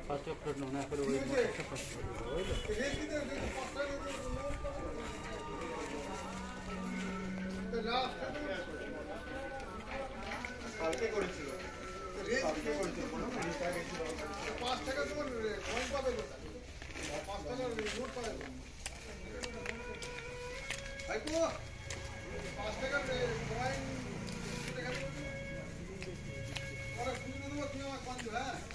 first of না করে ওই মোটরটা ফার্স্ট করে বুঝলো কালকে করেছিল কালকে করেছিল কোনো টাকা গেছিল 5 টাকা তোমার কয়েন পাবে তো 5 টাকা নোট পাবে ভাইকো 5 টাকার কয়েন টাকা ওরা খুঁজে দেবো তুমি আমার 5 হ্যাঁ